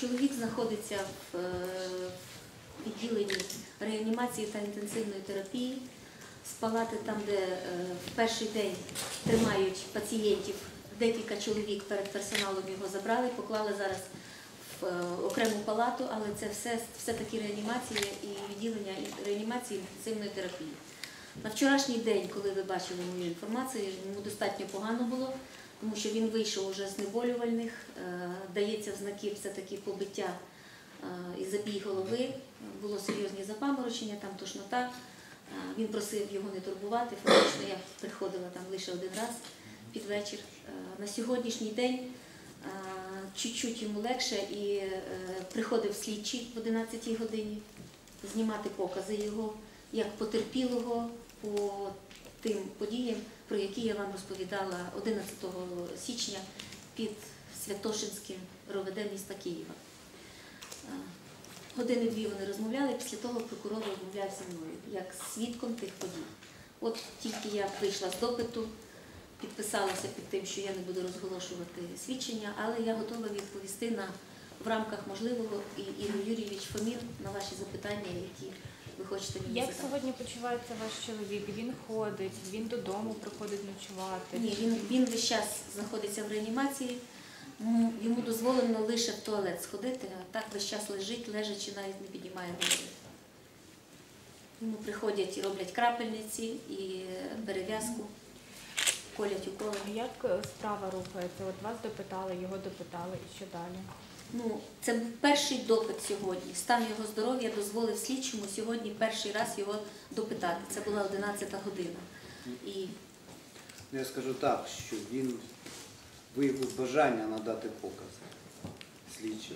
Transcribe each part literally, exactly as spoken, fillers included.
Чоловік знаходиться в відділенні реанімації та інтенсивної терапії, з палати там, де в перший день тримають пацієнтів, декілька чоловік перед персоналом його забрали, поклали зараз в окрему палату, але це все, все-таки реанімація і відділення реанімації і інтенсивної терапії. На вчорашній день, коли ви бачили мою інформацію, йому достатньо погано було, тому що він вийшов уже з знеболювальних, дається в знаки все-таки побиття і забій голови, було серйозні запаморочення, там тошнота. Він просив його не турбувати, фактично я приходила там лише один раз під вечір. На сьогоднішній день чуть-чуть йому легше і приходив слідчий в одинадцятій годині знімати покази його як потерпілого по тим подіям, про які я вам розповідала одинадцятого січня під Святошинським РОВД міста Києва. Години-дві вони розмовляли, після того прокурор розмовляв зі мною, як свідком тих подій. От тільки я вийшла з допиту, підписалася під тим, що я не буду розголошувати свідчення, але я готова відповісти на, в рамках можливого, і Ігор Юрійович Фомін, на ваші запитання, які ви хочете мені задати. Як сьогодні почувається ваш чоловік? Він ходить, він додому приходить ночувати? Ні, він, він весь час знаходиться в реанімації. Йому дозволено лише в туалет сходити, а так весь час лежить, лежачи, навіть не піднімає голови. Йому приходять і роблять крапельниці, і перев'язку, колять уколи. Як справа рухається? От вас допитали, його допитали, і що далі? Ну, це був перший допит сьогодні. Стан його здоров'я дозволив слідчому сьогодні перший раз його допитати. Це була одинадцята година. І... Я скажу так, що він виявив бажання надати покази слідчому.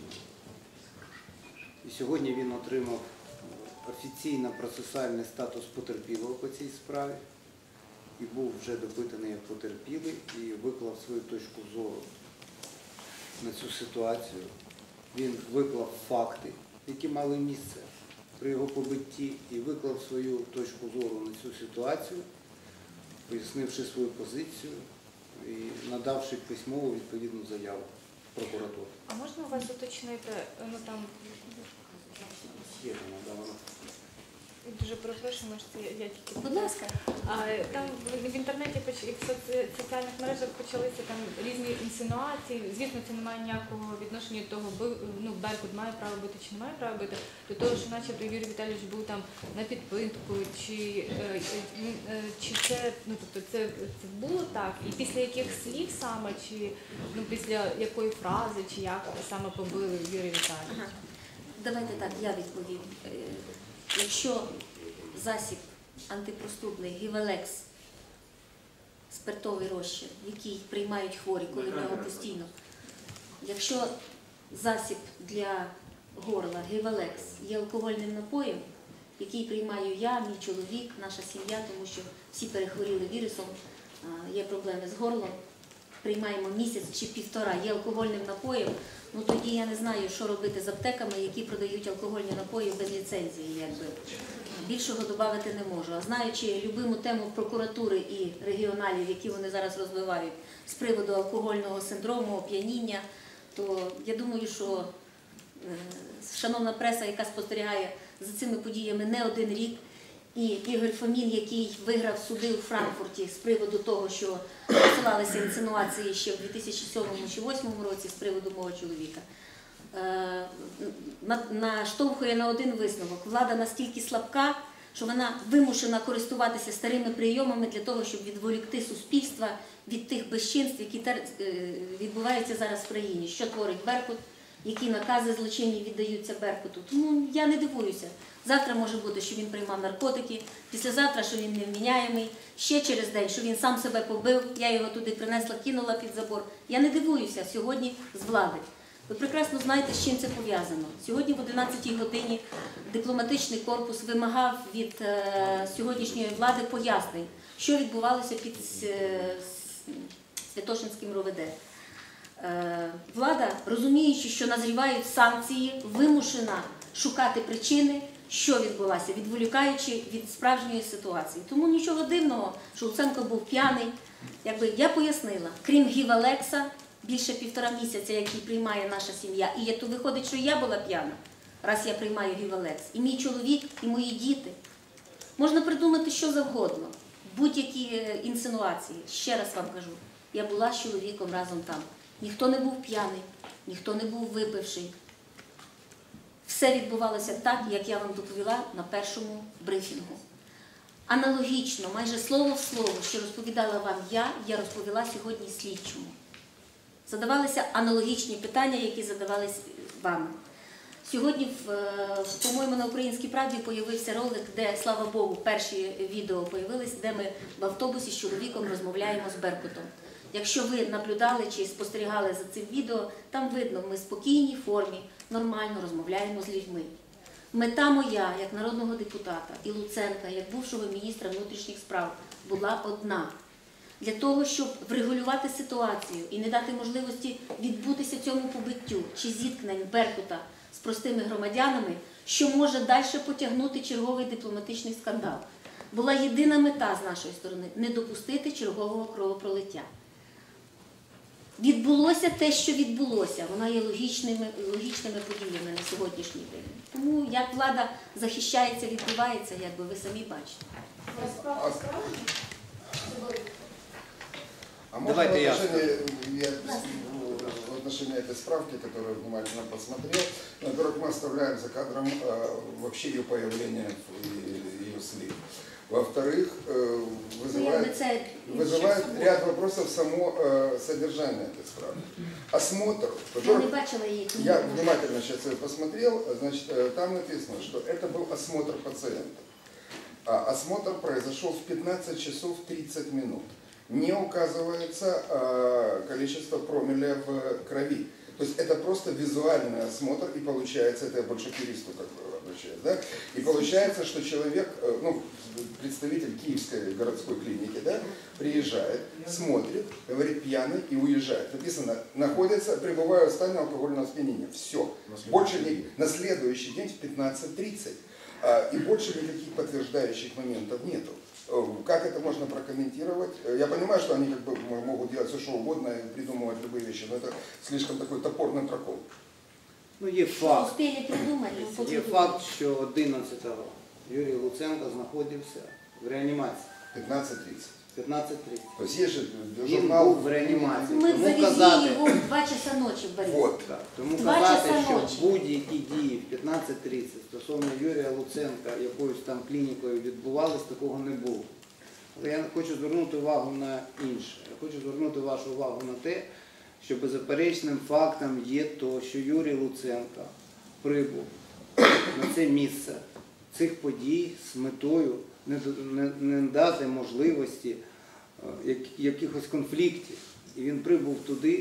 І сьогодні він отримав офіційно-процесуальний статус потерпілого по цій справі і був вже допитаний як потерпілий і виклав свою точку зору на цю ситуацію. Він виклав факти, які мали місце при його побитті, і виклав свою точку зору на цю ситуацію, пояснивши свою позицію і надавши письмову відповідну заяву в прокуратуру. А можна у вас уточнити, ну там, Є вона, да, вона. дуже перепрошую, може це я тільки... Будь ласка. А, там в інтернеті і в соціальних мережах почалися там різні інсинуації. Звісно, це не має ніякого відношення до того, ну, Беркут має право бити чи не має права бити, до того, що начебто Юрій Віталійович був там на підпитку, чи, чи це, ну, тобто це, це було так, і після яких слів саме, чи ну, після якої фрази, чи як саме побили Юрія Віталійовича? Ага. Давайте так, я відповім. Якщо засіб антипростудний Гівалекс, спиртовий розчин, який приймають хворі, коли в нього постійно, якщо засіб для горла Гівалекс є алкогольним напоєм, який приймаю я, мій чоловік, наша сім'я, тому що всі перехворіли вірусом, є проблеми з горлом, приймаємо місяць чи півтора, є алкогольним напоєм, ну тоді я не знаю, що робити з аптеками, які продають алкогольні напої без ліцензії, якби. Більшого додати не можу. А знаючи любиму тему прокуратури і регіоналів, які вони зараз розвивають з приводу алкогольного синдрому, оп'яніння, то я думаю, що е, шановна преса, яка спостерігає за цими подіями не один рік, і Ігор Фомін, який виграв суди у Франкфурті з приводу того, що посилалися інсинуації ще в дві тисячі сьомому чи дві тисячі восьмому році з приводу мого чоловіка, наштовхує на один висновок. Влада настільки слабка, що вона вимушена користуватися старими прийомами для того, щоб відволікти суспільство від тих безчинств, які відбуваються зараз в країні. Що творить Беркут, які накази злочинні віддаються Беркуту. Тому я не дивуюся. Завтра може бути, що він приймав наркотики, післязавтра, що він невміняємий, ще через день, що він сам себе побив, я його туди принесла, кинула під забор. Я не дивуюся сьогодні з влади. Ви прекрасно знаєте, з чим це пов'язано. Сьогодні в одинадцятій годині дипломатичний корпус вимагав від е, сьогоднішньої влади пояснень, що відбувалося під е, Святошинським РОВД. Е, влада, розуміючи, що назрівають санкції, вимушена шукати причини, що відбулося, відволікаючи від справжньої ситуації. Тому нічого дивного, що Луценко був п'яний. Якби я пояснила, крім Гівалекса, більше півтора місяця, який приймає наша сім'я. І то виходить, що я була п'яна, раз я приймаю Гівалекс. І мій чоловік, і мої діти. Можна придумати що завгодно, будь-які інсинуації. Ще раз вам кажу, я була з чоловіком разом там. Ніхто не був п'яний, ніхто не був випивший. Все відбувалося так, як я вам доповіла на першому брифінгу. Аналогічно, майже слово в слово, що розповідала вам я, я розповіла сьогодні слідчому. Задавалися аналогічні питання, які задавались вами. Сьогодні, по-моєму, на «Українській правді» появився ролик, де, слава Богу, перші відео появились, де ми в автобусі з чоловіком розмовляємо з Беркутом. Якщо ви наблюдали чи спостерігали за цим відео, там видно, ми в спокійній формі, нормально розмовляємо з людьми. Мета моя, як народного депутата, і Луценка, як бувшого міністра внутрішніх справ, була одна. Для того, щоб врегулювати ситуацію і не дати можливості відбутися цьому побиттю чи зіткнень Беркута з простими громадянами, що може далі потягнути черговий дипломатичний скандал. Була єдина мета з нашої сторони – не допустити чергового кровопролиття. Відбулося те, що відбулося. Воно є логічними, логічними подіями на сьогоднішній день. Тому як влада захищається, відбувається, як би ви самі бачите. А можно Давайте в я. отношении, я, в отношении этой справки, которую внимательно посмотрел, во-первых, мы оставляем за кадром э, вообще ее появление и ее слив. Во-вторых, э, вызывает, вызывает ряд вопросов само э, содержание этой справки. Осмотр, Я не бачила її. я внимательно сейчас ее посмотрел, значит, э, там написано, что это был осмотр пациента. А осмотр произошел в пятнадцать часов тридцать минут. Не указывается э, количество промилле в крови. То есть это просто визуальный осмотр, и получается, это я больше к юристу как бы обращаюсь, да? И получается, что человек, э, ну, представитель Киевской городской клиники, да, приезжает, смотрит, говорит пьяный и уезжает. Написано, находится, пребывая в состоянии алкогольного опьянения. Все. Больше не, на следующий день в пятнадцать тридцать. А, и больше никаких подтверждающих моментов нету. Как это можно прокомментировать? Я понимаю, что они как бы могут делать все, что угодно и придумывать любые вещи, но это слишком такой топорный прокол. Ну, є факт. Успіли придумати, ну, Є потрібно. факт, що одинадцятого Юрій Луценко знаходився в реанімації. пятнадцать тридцать. п'ятнадцять тридцять. То есть есть же Він журнал... був в реанімації. Ми Тому завезли казати, його в два часа ночі в Борис. Вот. так, тому Два казати, часа що ночі. будь-які дії в п'ятнадцять тридцять стосовно Юрія Луценка якоюсь там клінікою відбувались, такого не було. Але я хочу звернути увагу на інше. Я хочу звернути вашу увагу на те, що беззаперечним фактом є то, що Юрій Луценко прибув на це місце цих подій з метою не, не, не дати можливості е, як, якихось конфліктів. І він прибув туди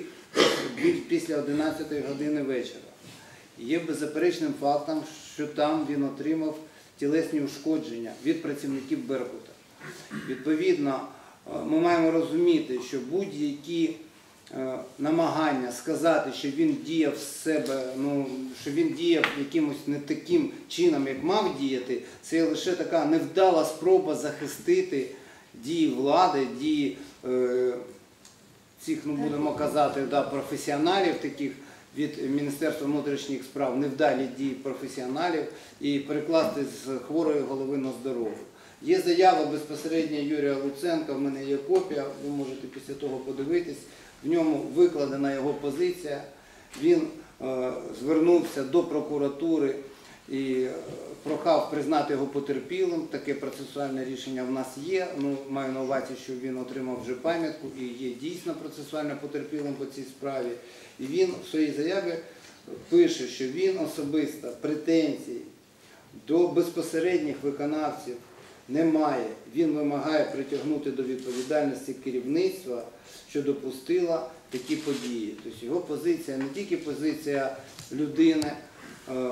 після одинадцятої години вечора. І є беззаперечним фактом, що там він отримав тілесні ушкодження від працівників Беркута. Відповідно, ми маємо розуміти, що будь-які намагання сказати, що він діяв з себе, ну, що він діяв якимось не таким чином, як мав діяти, це лише така невдала спроба захистити дії влади, дії е, цих, ну будемо казати, да, професіоналів таких від Міністерства внутрішніх справ, невдалі дії професіоналів і перекласти з хворої голови на здорову. Є заява безпосередньо Юрія Луценка, в мене є копія, ви можете після того подивитись. В ньому викладена його позиція. Він е, звернувся до прокуратури і прохав признати його потерпілим. Таке процесуальне рішення в нас є. Ну, маю на увазі, що він отримав вже пам'ятку і є дійсно процесуально потерпілим по цій справі. І він в своїй заяві пише, що він особисто претензій до безпосередніх виконавців немає. Він вимагає притягнути до відповідальності керівництва, що допустила такі події. Тобто його позиція не тільки позиція людини е,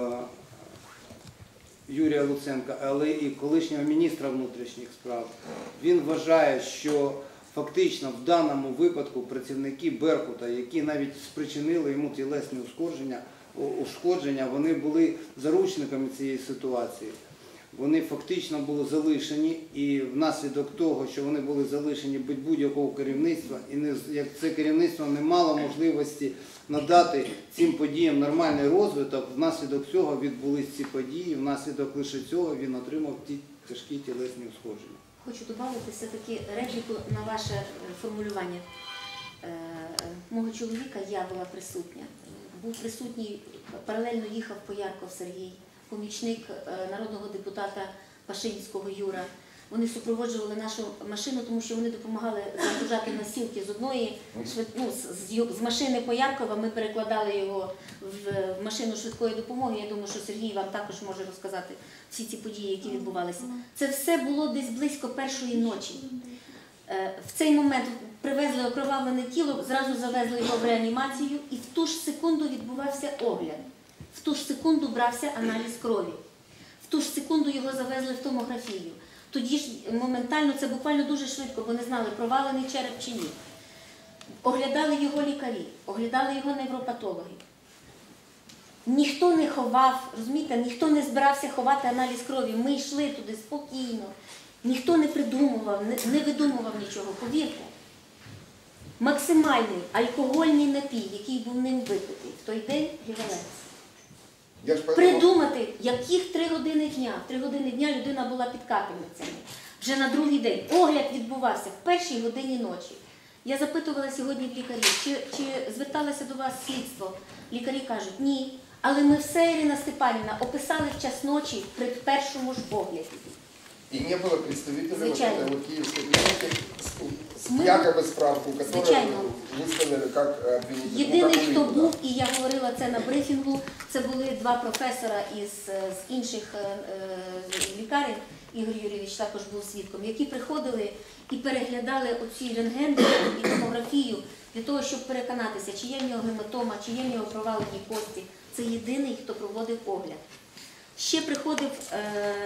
Юрія Луценка, але і колишнього міністра внутрішніх справ. Він вважає, що фактично в даному випадку працівники Беркута, які навіть спричинили йому тілесні ушкодження, ушкодження, вони були заручниками цієї ситуації. вони фактично були залишені, і внаслідок того, що вони були залишені без будь-якого керівництва, і не, як це керівництво не мало можливості надати цим подіям нормальний розвиток, внаслідок цього відбулись ці події, внаслідок лише цього він отримав ті тяжкі тілесні ушкодження. Хочу додати все-таки репліку на ваше е, формулювання. Е, Мого чоловіка я була присутня. Був присутній, паралельно їхав Поярков Сергій, помічник е, народного депутата Пашинського Юра. Вони супроводжували нашу машину, тому що вони допомагали загружати носілки з одної, швид- ну, з, з- з машини Пояркова ми перекладали його в, в машину швидкої допомоги. Я думаю, що Сергій вам також може розказати всі ці події, які відбувалися. Це все було десь близько першої ночі. Е, В цей момент привезли окровавлене тіло, зразу завезли його в реанімацію, і в ту ж секунду відбувався огляд. В ту ж секунду брався аналіз крові. В ту ж секунду його завезли в томографію. Тоді ж моментально, це буквально дуже швидко, бо не знали, провалений череп чи ні. Оглядали його лікарі, оглядали його невропатологи. Ніхто не ховав, розумієте, ніхто не збирався ховати аналіз крові. Ми йшли туди спокійно. Ніхто не придумував, не, не видумував нічого, повірте. Максимальний алкогольний напій, який був ним випитий в той день, гівалець. Я ж поэтому- Придумати, яких три години дня. В три години дня людина була під капельницями. Вже на другий день. Огляд відбувався в першій годині ночі. Я запитувала сьогодні в лікарів, чи, чи зверталося до вас слідство. Лікарі кажуть, ні. Але ми все, Ірина Степанівна, описали в час ночі при першому ж огляді. И не было представителей вот Звичайно. этой вот киевской клиники с, с Мы- якобы справку, которую Звичайно. выставили как обвинитель. Ну, Єдиний, как хто улику, був, да. і я говорила це на брифінгу, це були два професора із з інших е, е, лікарень, Ігор Юрійович також був свідком, які приходили і переглядали оці рентген і томографію для того, щоб переконатися, чи є в нього гематома, чи є в нього провалені кості. Це єдиний, хто проводив огляд. Ще приходив е,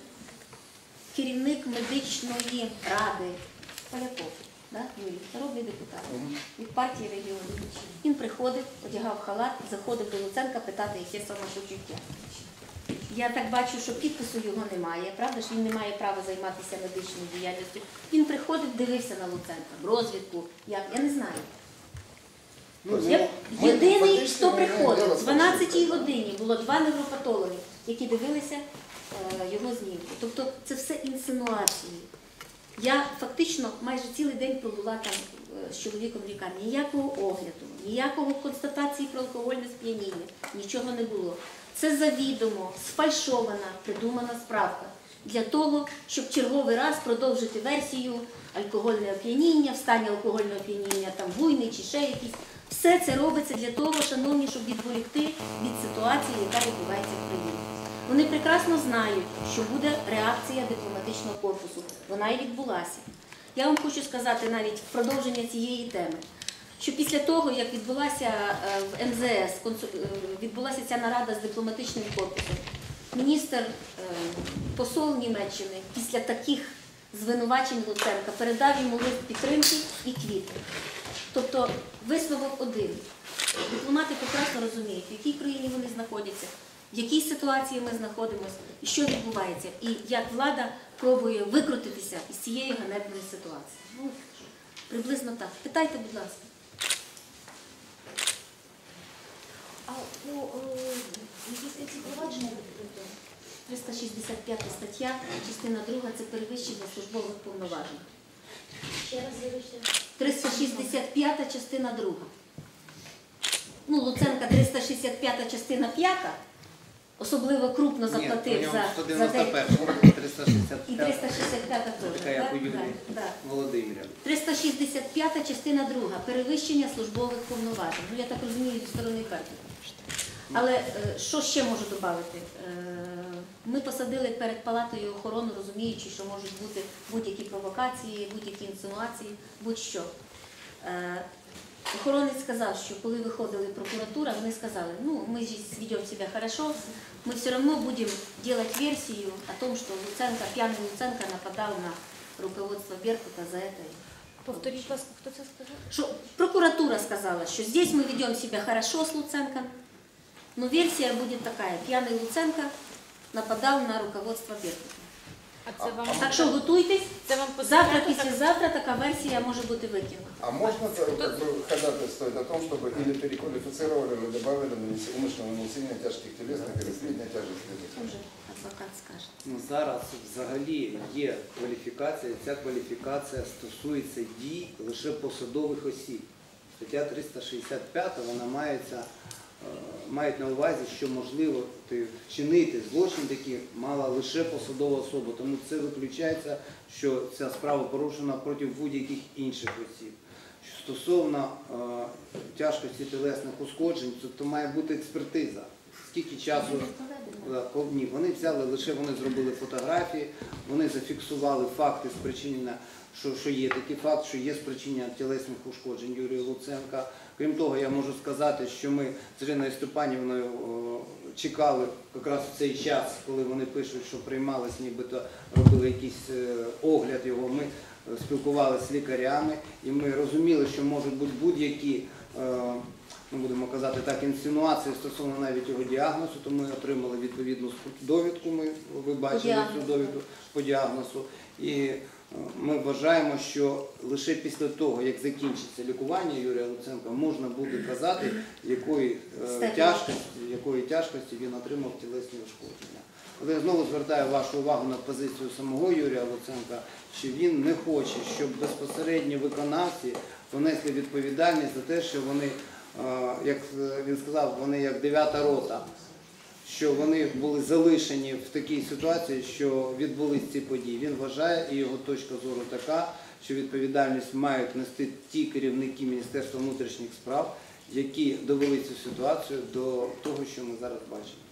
керівник медичної ради Поляков, да, Юрій, народний депутат від партії регіонів. Він приходив, одягав халат, заходив до Луценка питати, яке самопочуття. Я так бачу, що підпису його немає, правда ж він не має права займатися медичною діяльністю. Він приходив, дивився на Луценка, в розвідку, як, я не знаю. Ну, Я- ми Єдиний, фактично хто не приходив, маємо в діла з дванадцятій фальшивкою. годині було два невропатологи, які дивилися е, його знімки. Тобто це все інсинуації. Я фактично майже цілий день пробула там е, з чоловіком в лікарні. Ніякого огляду, ніякого констатації про алкогольне сп'яніння, нічого не було. Це завідомо, сфальшована, придумана справка для того, щоб черговий раз продовжити версію алкогольне оп'яніння, в стані алкогольного оп'яніння, там буйний чи ще якийсь. Все це робиться для того, шановні, щоб відволікти від ситуації, яка відбувається в країні. Вони прекрасно знають, що буде реакція дипломатичного корпусу. Вона і відбулася. Я вам хочу сказати навіть в продовження цієї теми, що після того, як відбулася е, в ем зе ес, консу- е, відбулася ця нарада з дипломатичним корпусом, міністр, е, посол Німеччини після таких звинувачень Луценка передав йому лист підтримки і квіти. Тобто висновок один. Дипломати прекрасно розуміють, в якій країні вони знаходяться, в якій ситуації ми знаходимося, і що відбувається, і як влада пробує викрутитися із цієї ганебної ситуації. Ну, приблизно так. Питайте, будь ласка. А ну, якісь ці провадження відкрито? триста шістдесят п'ята стаття, частина друга – це перевищення службових повноважень. Ще раз вибачте. триста шістдесят п'ята частина друга. Ну, Луценка триста шістдесят п'ята частина п'ята, особливо крупно Ні, заплатив по ньому за, сто за дев'яносто день. перша, триста шістдесят І п'ята, триста шістдесят п'ята теж. така як у так? Юлії Так, так. Володимирівни. триста шістдесят п'ята частина друга – перевищення службових повноважень. Ну, я так розумію, зі сторони Харкова. Але е, що ще можу додати? Ми посадили перед палатою охорону, розуміючи, що можуть бути будь-які провокації, будь-які інсинуації, будь-що. Е, Охоронець сказав, що коли виходили прокуратура, вони сказали, ну, ми ж ведемо себе хорошо, ми все одно будемо робити версію о том, що Луценко, п'яний Луценко нападав на руководство Беркута за це. Повторіть, будь ласка, хто це сказав? Что прокуратура сказала, что здесь мы ведем себя хорошо с Луценко, но версия будет такая. Пьяный Луценко нападав на руководство Беркута. А це вам, Так що готуйтесь, це вам по завтра, секрету так? післязавтра така версія може бути викинута. А можно э, как бы ходатайствовать о том, чтобы или переквалифицировали, или добавили нанесение- умышленное нанесение тяжких телесных или средней тяжести? Уже адвокат скаже. Ну, зараз взагалі є кваліфікація, ця кваліфікація стосується дій лише посадових осіб. Стаття триста шістдесят п'ять, вона мається, е, мають на увазі, що можливо ти вчинити злочин такий мала лише посадова особа. Тому це виключається, що ця справа порушена проти будь-яких інших осіб. Стосовно е, тяжкості тілесних ушкоджень, то, то має бути експертиза. Скільки часу... Да, кол- Ні, вони взяли лише, вони зробили фотографії, вони зафіксували факти спричинення, що, що є такий факт, що є спричинення тілесних ушкоджень Юрія Луценка. Крім того, я можу сказати, що ми з Іриною Степанівною о, чекали якраз в цей час, коли вони пишуть, що приймались, нібито робили якийсь е, огляд його. Ми е, спілкувалися з лікарями і ми розуміли, що можуть бути будь-які е, ми будемо казати так, інсинуації стосовно навіть його діагнозу, то ми отримали відповідну довідку, ми, ви бачили цю довідку по діагнозу. І е, ми вважаємо, що лише після того, як закінчиться лікування Юрія Луценка, можна буде казати, якої, е, тяжкості, якої тяжкості він отримав тілесні ушкодження. Але я знову звертаю вашу увагу на позицію самого Юрія Луценка, що він не хоче, щоб безпосередні виконавці понесли відповідальність за те, що вони, як він сказав, вони як дев'ята рота, що вони були залишені в такій ситуації, що відбулись ці події. Він вважає, і його точка зору така, що відповідальність мають нести ті керівники Міністерства внутрішніх справ, які довели цю ситуацію до того, що ми зараз бачимо.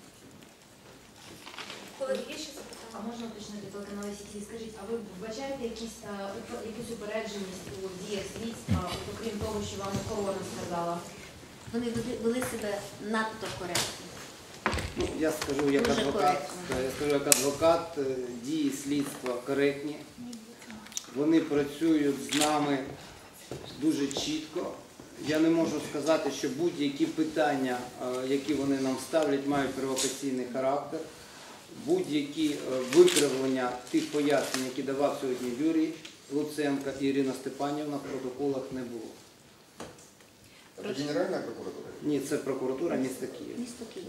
Колеги, є ще запитання? А можна уточнити телеканал Сіті? Скажіть, а ви вбачаєте якісь, а, упе- якусь упередженість у діях слідства, от окрім того, що вам охорона сказала? Вони вели- вели себе надто коректно. Ну, я скажу як Дуже адвокат, коректно. та, я скажу як адвокат, е, дії слідства коректні. Вони працюють з нами дуже чітко. Я не можу сказати, що будь-які питання, е, які вони нам ставлять, мають провокаційний характер. Будь-які е, викривлення тих пояснень, які давав сьогодні Юрій Луценко і Ірина Степанівна, в протоколах не було. Это Генеральная прокуратура? Ні, це прокуратура міста Києва. Місто Київ.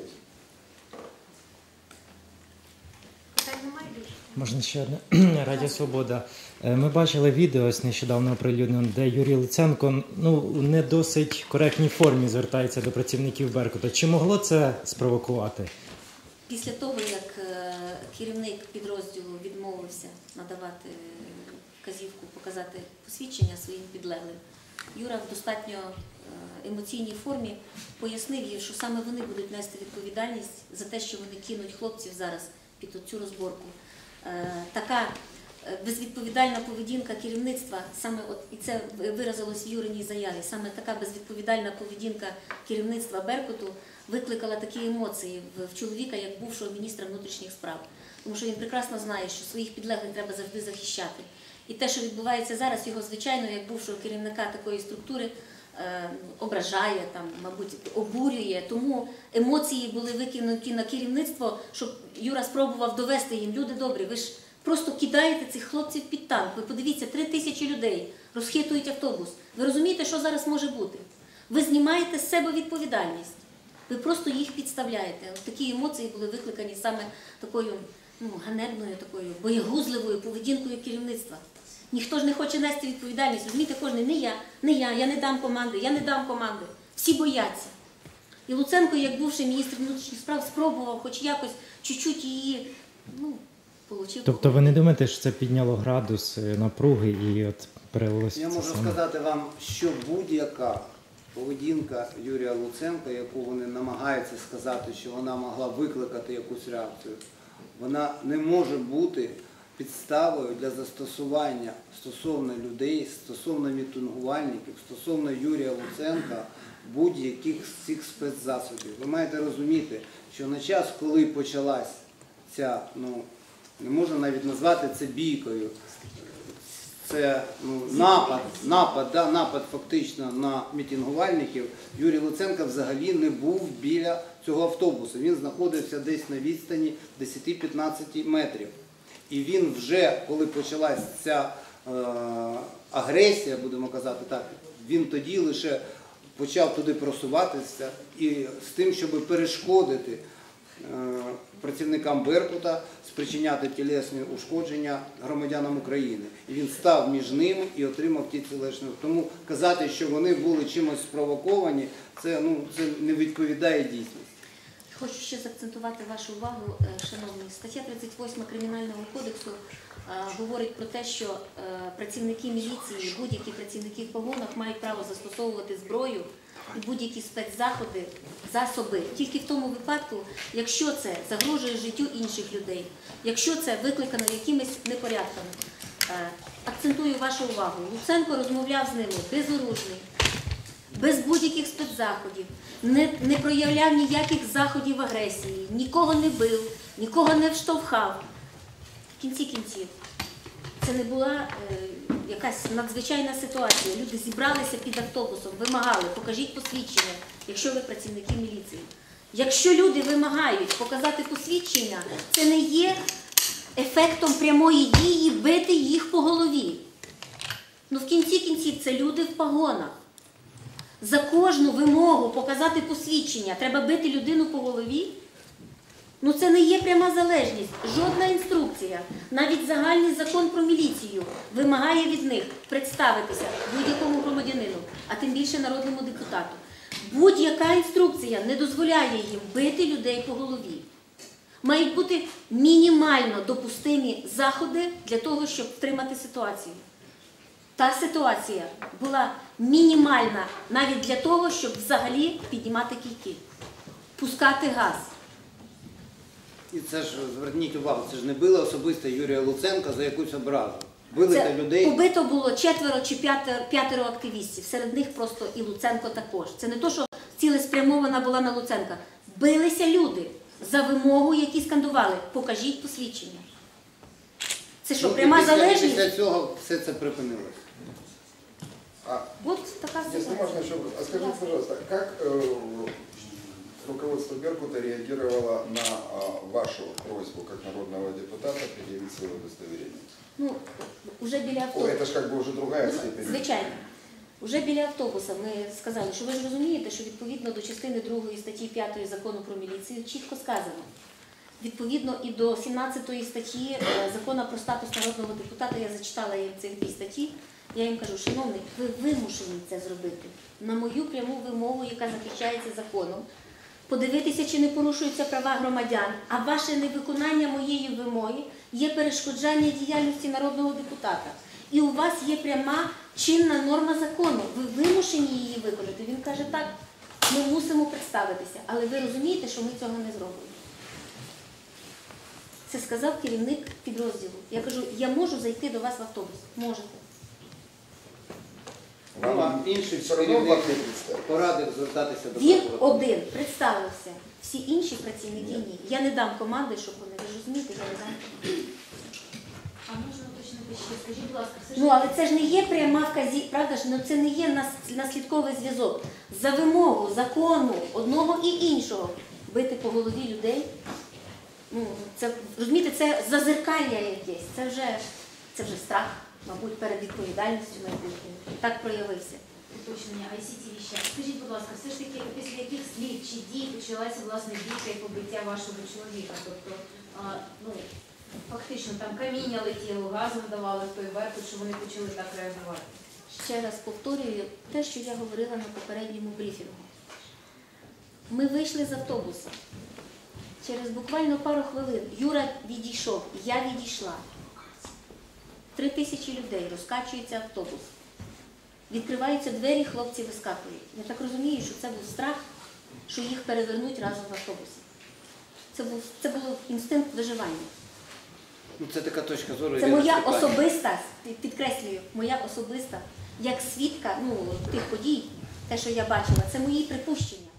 Питань немає більше? Можна ще одне? Радіо Свобода. Е, Ми бачили відео ось нещодавно оприлюднене, де Юрій Луценко ну, в не досить коректній формі звертається до працівників Беркута. Чи могло це спровокувати? Після того, як е, керівник підрозділу відмовився надавати е, вказівку, показати посвідчення своїм підлеглим, Юра в достатньо е, емоційній формі пояснив їй, що саме вони будуть нести відповідальність за те, що вони кинуть хлопців зараз під цю розборку. Е, Така е, безвідповідальна поведінка керівництва, саме от, і це виразилось в Юриній заяві, саме така безвідповідальна поведінка керівництва Беркуту викликала такі емоції в, в чоловіка, як бувшого міністра внутрішніх справ. Тому що він прекрасно знає, що своїх підлеглих треба завжди захищати. І те, що відбувається зараз, його, звичайно, як бувшого керівника такої структури, е, ображає, там, мабуть, обурює. Тому емоції були викинуті на керівництво, щоб Юра спробував довести їм. Люди добрі, ви ж просто кидаєте цих хлопців під танк. Ви подивіться, три тисячі людей розхитують автобус. Ви розумієте, що зараз може бути? Ви знімаєте з себе відповідальність. Ви просто їх підставляєте. От такі емоції були викликані саме такою ну, ганебною, такою боягузливою поведінкою керівництва. Ніхто ж не хоче нести відповідальність. Розумієте, кожен, не я, не я, я не дам команди, я не дам команди. Всі бояться. І Луценко, як бувший міністр внутрішніх справ, спробував хоч якось чуть-чуть її, ну, получив. Тобто ви не думаєте, що це підняло градус е, напруги і от перелилося Я це можу саме? сказати вам, що будь-яка поведінка Юрія Луценка, яку вони намагаються сказати, що вона могла викликати якусь реакцію, вона не може бути підставою для застосування стосовно людей, стосовно мітингувальників, стосовно Юрія Луценка будь-яких з цих спецзасобів. Ви маєте розуміти, що на час, коли почалась ця, ну, не можна навіть назвати це бійкою, це ну, напад, напад, да, напад фактично на мітингувальників, Юрій Луценко взагалі не був біля цього автобусу. Він знаходився десь на відстані десять-п'ятнадцять метрів. І він вже, коли почалась ця е, агресія, будемо казати так, він тоді лише почав туди просуватися і з тим, щоб перешкодити е, працівникам Беркута, спричиняти тілесні ушкодження громадянам України. І він став між ними і отримав ті тілесні. Тому казати, що вони були чимось спровоковані, це, ну, це не відповідає дійсності. Хочу ще заакцентувати вашу увагу, е, шановні. Стаття тридцять восьма Кримінального кодексу е, говорить про те, що е, працівники міліції, будь-які працівники в погонах мають право застосовувати зброю і будь-які спецзаходи, засоби. Тільки в тому випадку, якщо це загрожує життю інших людей, якщо це викликано якимись непорядками. Е, акцентую вашу увагу. Луценко розмовляв з ними безоружний, без будь-яких спецзаходів, не, не проявляв ніяких заходів агресії, нікого не бив, нікого не вштовхав. В кінці кінців це не була е, якась надзвичайна ситуація. Люди зібралися під автобусом, вимагали, покажіть посвідчення, якщо ви працівники міліції. Якщо люди вимагають показати посвідчення, це не є ефектом прямої дії бити їх по голові. Ну в кінці кінців це люди в погонах. За кожну вимогу показати посвідчення треба бити людину по голові? Ну це не є пряма залежність. Жодна інструкція, навіть загальний закон про міліцію вимагає від них представитися будь-якому громадянину, а тим більше народному депутату. Будь-яка інструкція не дозволяє їм бити людей по голові. Мають бути мінімально допустимі заходи для того, щоб втримати ситуацію. Та ситуація була мінімальна навіть для того, щоб взагалі піднімати кійки, пускати газ. І це ж, зверніть увагу, це ж не били особисто Юрія Луценка за якусь образу. Били Це та людей. побито було четверо чи п'ятеро, п'ятеро активістів, серед них просто і Луценко також. Це не то, що цілеспрямована була на Луценка. Билися люди за вимогу, які скандували «покажіть посвідчення». Це що, Ну, пряма після, залежність? Після цього все це припинилося. А, От така если ситуація. можно еще, а скажите, пожалуйста, как э, руководство Беркута реагировало на э, вашу просьбу как народного депутата предъявить свое удостоверение? Ну, уже біля О, автобуса. это же как бы уже другая Ну, степень. звичайно. Уже біля автобуса ми сказали, що ви ж розумієте, що відповідно до частини другої статті п'ятої закону про міліцію чітко сказано. Відповідно і до сімнадцятої статті е, закону про статус народного депутата, я зачитала їм цих дві статті, я їм кажу, шановний, ви вимушені це зробити. На мою пряму вимогу, яка захищається законом, подивитися, чи не порушуються права громадян, а ваше невиконання моєї вимоги є перешкоджання діяльності народного депутата. І у вас є пряма чинна норма закону. Ви вимушені її виконати. Він каже, так, ми мусимо представитися. Але ви розумієте, що ми цього не зробимо. Це сказав керівник підрозділу. Я кажу, я можу зайти до вас в автобус. Можете. Ну, а інший все равно керівник могли представить. порадив звертатися до Він прокуратури. один представився. Всі інші працівники ні. Я не дам команди, щоб вони, ви ж розумієте, я не дам. А можна уточнити ще? Скажіть, будь ласка, все ж Ну, але це ж не є пряма вказі, правда ж, ну це не є нас- наслідковий зв'язок. За вимогу закону одного і іншого бити по голові людей, ну, це, розумієте, це зазеркалля якесь, це вже, це вже страх, мабуть, перед відповідальністю майбутньою. Так проявився. уточнення ай сі ті віща. Скажіть, будь ласка, все ж таки, після яких слів чи дій почалася власне бійка і побиття вашого чоловіка? Тобто, а, ну, фактично там каміння летіло, газом давали в той Беркут, що вони почали так реагувати. Ще раз повторюю те, що я говорила на попередньому брифінгу. Ми вийшли з автобуса. Через буквально пару хвилин Юра відійшов, я відійшла. Три тисячі людей, розкачується автобус. Відкриваються двері, хлопці вискакують. Я так розумію, що це був страх, що їх перевернуть разом в автобусі. Це був, це був інстинкт виживання. Ну, це така точка зору. Це Ірина моя Степанівна. особиста, підкреслюю, моя особиста, як свідка ну, тих подій, те, що я бачила, це мої припущення.